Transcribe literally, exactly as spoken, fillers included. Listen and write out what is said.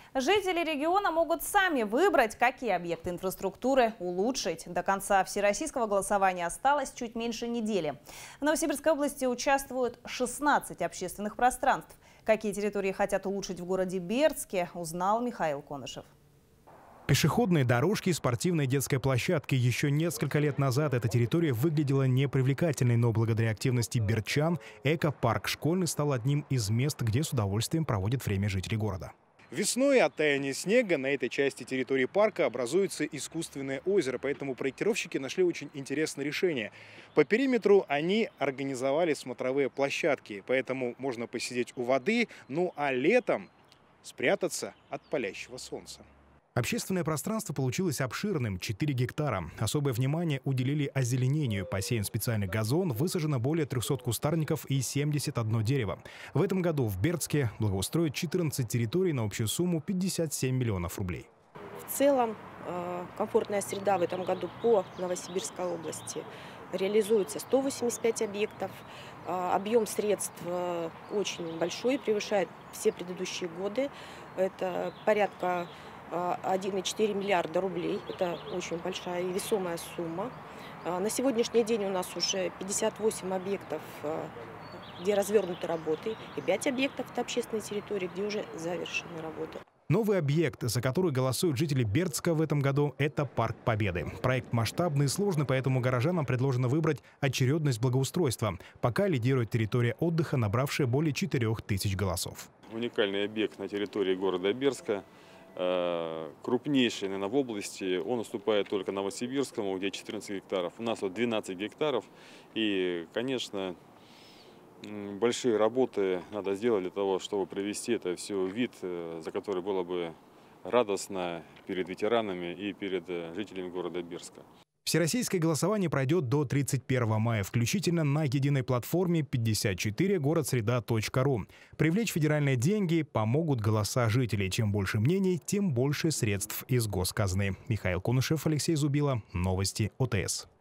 Жители региона могут сами выбрать, какие объекты инфраструктуры улучшить. До конца всероссийского голосования осталось чуть меньше недели. В Новосибирской области участвуют шестнадцать общественных пространств. Какие территории хотят улучшить в городе Бердске, узнал Михаил Конышев. Пешеходные дорожки, спортивные детские площадки. Еще несколько лет назад эта территория выглядела непривлекательной, но благодаря активности бердчан экопарк школьный стал одним из мест, где с удовольствием проводят время жители города. Весной от таяния снега на этой части территории парка образуется искусственное озеро, поэтому проектировщики нашли очень интересное решение. По периметру они организовали смотровые площадки, поэтому можно посидеть у воды, ну а летом спрятаться от палящего солнца. Общественное пространство получилось обширным – четыре гектара. Особое внимание уделили озеленению. Посеян специальный газон, высажено более трёхсот кустарников и семьдесят одно дерево. В этом году в Бердске благоустроят четырнадцать территорий на общую сумму пятьдесят семь миллионов рублей. В целом комфортная среда в этом году по Новосибирской области реализуется сто восемьдесят пять объектов. Объем средств очень большой, превышает все предыдущие годы. Это порядка один и четыре миллиарда рублей. Это очень большая и весомая сумма. На сегодняшний день у нас уже пятьдесят восемь объектов, где развернуты работы, и пять объектов – это общественные территории, где уже завершены работы. Новый объект, за который голосуют жители Бердска в этом году, это Парк Победы. Проект масштабный и сложный, поэтому горожанам предложено выбрать очередность благоустройства. Пока лидирует территория отдыха, набравшая более четырёх тысяч голосов. Уникальный объект на территории города Бердска. Крупнейший, наверное, в области. Он уступает только Новосибирскому, где четырнадцать гектаров. У нас вот двенадцать гектаров. И, конечно, большие работы надо сделать для того, чтобы привести это все в вид, за который было бы радостно перед ветеранами и перед жителями города Бердска. Всероссийское голосование пройдет до тридцать первого мая, включительно на единой платформе пятьдесят четыре город среда точка ру. Привлечь федеральные деньги помогут голоса жителей. Чем больше мнений, тем больше средств из госказны. Михаил Конышев, Алексей Зубила. Новости ОТС.